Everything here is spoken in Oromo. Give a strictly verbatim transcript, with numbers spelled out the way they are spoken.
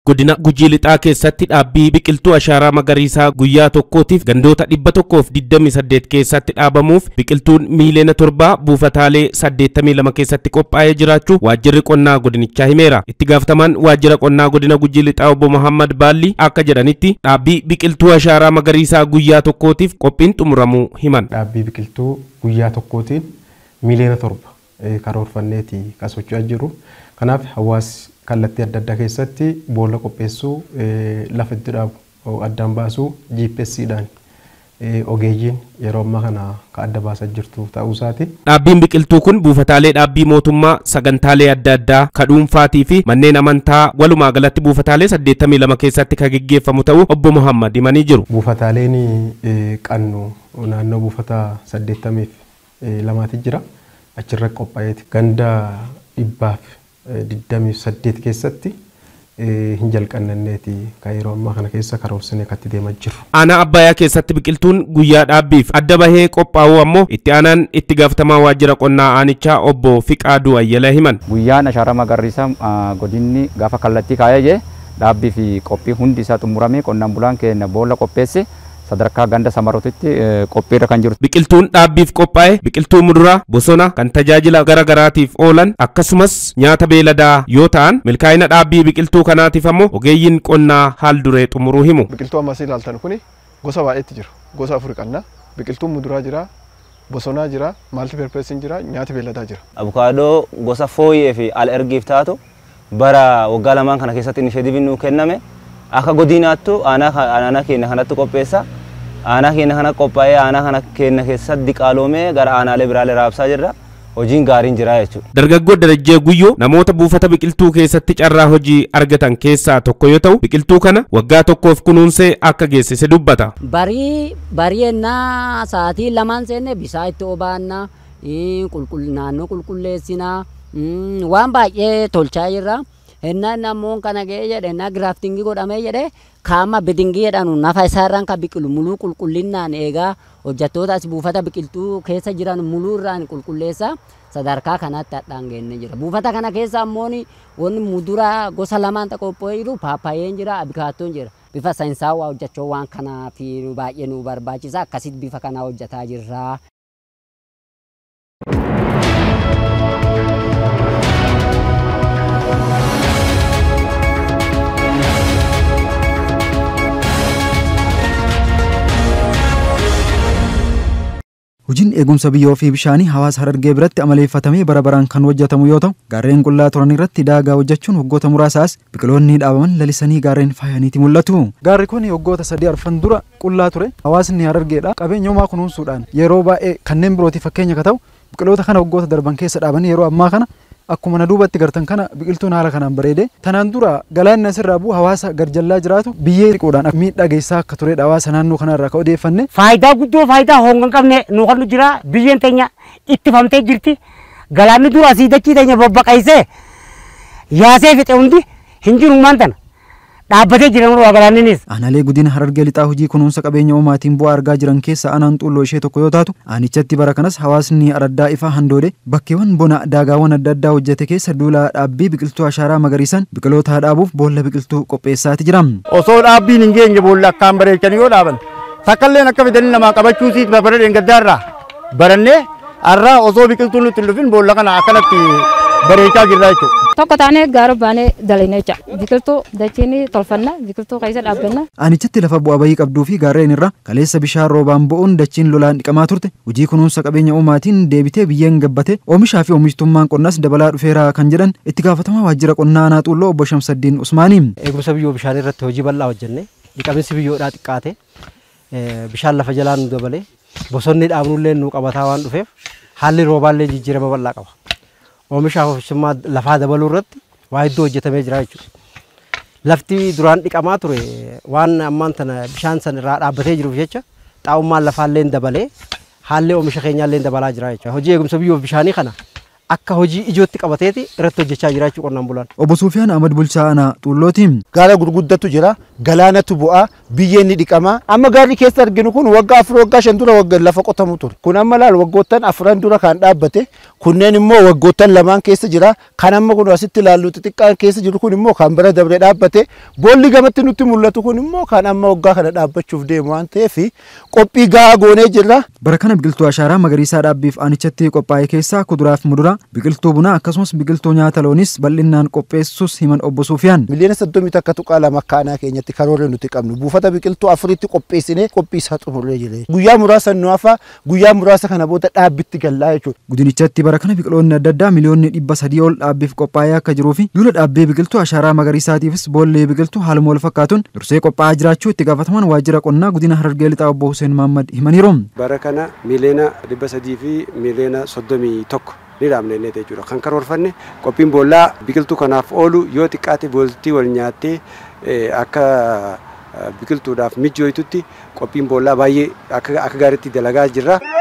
Godina Gujii Lixaa keessatti dhaabbii biqiltuu ashaaraa magariisaa guyyaa tokkootiif gandoota dhibba tokkoof digdamii saddeet keessatti dhaabamuuf biqiltuun miiliyoona torba buufataalee saddeettamii lama keessatti qophaa'ee jiraachuu waajjirri qonnaa godinichaa himeera. Itti gaafatamaan waajjira qonnaa godina Gujii Lixaa obbo Muhammad Baalli akka jedhanitti dhaabbii biqiltuu ashaaraa magariisaa guyyaa tokkootiif qophiin xumuramuu himan. Dhaabbii biqiltuu guyyaa tokkootiin miiliyoona torba karoorfanneeti kan socho'aa jiru. Kanaaf hawaasni kallattii adda addaa keessatti boolla qopheessuu, lafa itti dhaabu addaan baasuu G P S dhaan ogeeyyiin yeroo ammaa kana ka adda baasaa jirtu ta'uu isaati. Dhaabbiin biqiltuu kun buufataalee dhaabbii mootummaa, sagantaalee adda addaa, ka dhuunfaatii fi manneen amantaa walumaa galatti buufataalee saddeettamii lama keessatti ka gaggeeffamu ta'uu obbo Muhammad himanii jiru. Buufataaleen qannu naannoo buufata saddeettamii lamaatti jira. Achirra qophaa'eeti ganda dhibbaaf digdamii saddeet keessatti hin jalqannanneeti kan yeroo ammaa kana keessa karoorsinee katti deemaa jiru. Aanaa Abbayyaa keessatti biqiltuun guyyaa dhaabbiif adda bahee qophaa'uu ammoo itti aanaan itti gaafatamaa waajjira qonnaa aanichaa obbo Fiqaaduu Ayyala himan. Guyyaan ashaaraa magariisaa godinni gaafa kallattii kaayee jee dhaabbii fi qophii hundi isaa xumuramee qonnaan bulaan keenya boolla qopheesse sadarkaa ganda samarootitti qophiirra kan jiru. Biqiltuun dhaabbiif qophaa'e biqiltuu muduraa bosona kan tajaajila garagaraatiif oolan akkasumas nyaata beeladaa yoo ta'an milkaa'ina dhaabbii biqiltuu kanaatiif ammoo ogeeyyiin qonnaa haal duree xumuruu himu. Biqiltuu ammas ilaaltan kuni gosa baay'eetti jiru. Gosa afur qabna. Biqiltuun muduraa jira, bosonaa jira, maaltiperpeesiin jira, nyaata beeladaa jira. Abukaadoo gosa fooyyee fi al ergiif taatu bara waggaa lamaan kana keessatti inishetiiviin nuu kenname. Akka godinaattu aanaa keenya kanatti qopheessa. Aanaa keenya kana qophaa'ee aanaa kana keenya keessatti diqaaloomee gara aanaalee biraalee raabsaa jirra. Hojiin gaariin jira jechuudha. Dargaggoo Darajjee Guyyoo namoota buufata biqiltuu keessatti carraa hojii argatan keessaa tokko yoo ta'u biqiltuu kana waggaa tokkoof kunuunsee akka geessise dubbata. Barii bari'ennaa sa'aatii lamaan seenne bishaan itti obaannaa naannoo qulqulleessinaa waan baay'ee tolchaa jirra. Enna namoon kana ga'ee jedhe enna graftingii godhamee jedhe kaama bidingii jedhanu nafa isaarraan ka biqilu muluu qulqullinnaan eegaa hojjettoota as buufata biqiltuu keessa jiran muluu irraan qulqulleessa sadarkaa kanatti hadhaan geenne jira. Buufata kana keessa ammoo wanni muduraa gosa lamaan qophaa'ee jiru paappaayeen jira, abikaattoon jira. Bifa saayinsaawaa hojjechuu waan kanaa fi baay'ee nu barbaachisa akkasitti bifa kana hojjetaa jirra. Hojiin eegumsa biyyoo fi bishaanii hawaasa Harargee biratti amaleeffatamee bara baraan kan hojjetamu yoo ta'u gaarreen qullaa turan irratti daagaa hojjechuun waggoota muraasaas biqiloonni dhaabaman lalisanii gaarreen faayaniiti mul'atu. Gaarri kun waggoota sadii arfan dura qullaa ture. Hawaasni Harargeedha qabeenya uumaa kunuunsuudhaan yeroo baay'ee kanneen birootii fakkeenya ka ta'u biqiloota kana waggoota darban keessa dhaabanii yeroo ammaa kana akkuma na duubatti gartan kana biqiltuun haala kanaan bareede tanaan dura galaanni asirraa bu'u hawaasa garjallaa jiraatu biyyee riquudhaan miidhaa geessaa akka turedha hawaasa naannoo kanarraa ka odeeffanne. Faayidaa guddoo faayidaa hongan qabne nu kan jira biyyeen teenya ittifamtee jirti galaanni dura asii dachii teenya babbaqaysee yaasee fixe hundi hin jiru maantana dhaabbatee jiran waa galaanninis. Aanaalee godina Harargee Lixaa hojii kunuunsa qabeenya uumaatiin bu'aa argaa jiran keessa aanaan Xulloo ishee tokko yoo taatu aanichatti bara kanas hawaasni araddaa ifaa handoode bakkeewwan bona daagaawwan adda addaa hojjete keessa duula dhaabbii biqiltuu ashaaraa magariisaan biqiloota dhaabuuf boolla biqiltuu qopheessaati jira. Osoo dhaabbiin hin geenye boolla akkaan bareechan yoo dhaaban takkaalleen akka fidanii namaa qabachuu siit babareedeen gaddaarraa barannee har'aa osoo biqiltuun nutti hin dhufin boolla kana akkanatti bareechaa jirra jechuudha. Tokko taanee gaara baanee dalayne jecha biqiltuu dachiinii tolfanna biqiltuu keessa dhaabbanna. Aanichatti lafa bu'aa bayii qabduu fi gaarreen irra kaleessa bishaan roobaan bu'uun dachiin lolaan dhiqamaa turte hojii kunuunsa qabeenya uumaatiin deebitee biyyeen gabbate oomishaa fi oomishtummaan qonnaas dabalaa dhufeera kan jedhan itti gaafatamaa waajjira qonnaa aanaa Xulloo obbo Shamsaddiin Usmaanii. Eegumsa biyyoo bishaan irratti hojii bal'aa hojjenne dhiqamiinsi biyyoodhaa xiqqaate bishaan lafa jalaan nu dabale bosonni dhaabnullee nu qabataa waan dhufeef haalli roobaallee jijjiirama bal'aa qaba. Oomisha oomishtummaa lafaa dabaluu irratti waa hedduu hojjetamee jira jechuudha. Lafti duraan dhiqamaa ture waan ammaan tana bishaan san irraa dhaabbatee jiruuf jecha xaa'ummaan lafaallee dabalee haalli oomisha keenyaallee dabalaa jira jechuudha. Hojii eegumsa biyyoo bishaanii kana akka hojii ijootti qabateeti irratti hojjechaa jira jechuudha qonnaan bulaan. Obbo Sufiyaan Ahmad Bulchaa aanaa Xullootiin gaara gurguddatu jira, galaanatu bu'aa, biyyeen ni dhiqama. Amma gaarri keessa arginu kun waggaa afur waggaa shan dura waggaa lafa qotamu ture. Kun amma laal waggoottan afran dura kan dhaabbate kunneen immoo waggoottan lamaan keessa jira. Kan amma kun asitti ilaallu xixiqqaan keessa jiru kun immoo kan bira dabre dhaabbate. Boolli gamatti nutti mul'atu kun immoo kan amma waggaa kana dhaabbachuuf deemu waan ta'eef qophii gahaa goonee jirra. Bara kana biqiltuu ashaaraa magariisaa dhaabbiif aanichatti qophaa'e keessaa kuduraa fi muduraa, biqiltuu bunaa akkasumas biqiltuu nyaata looniis bal'inaan qopheessuus himan obbo Suufiyaan. Miliyoona soddomii takka tuqaa lama akka aanaa keenyatti karoora nuti qabnu buufata biqiltuu afuritti qopheessinee qophii isaa xumurree jira. Guyyaa muraasa nu hafa guyyaa muraasa kana booda dhaabbitti gallaa jechuudha. Godinichatti bara kana biqiloonni adda addaa miliyoonni dhibba sadii ol dhaabbiif qophaa'ee akka jiruu fi duula dhaabbii biqiltuu ashaaraa magariisaatiifis boollee biqiltuu haaluma wal fakkaatuun dursee qophaa'aa jiraachuu itti gaafataman waajjira qonnaa godina Harargee Lixaa obbo Hussein Mahammad himaniiru. Bara kana miliyoona dhibba sadii fi miliyoona soddomii tokko ni dhaabnee jechuudha. Kan karoorfanne qophiin boollaa biqiltuu kanaaf oolu yoo xiqqaate booltii wal nyaattee akka biqiltuudhaaf mijjooytutti qophiin boollaa baay'ee akka gaariitti dalagaa jirra.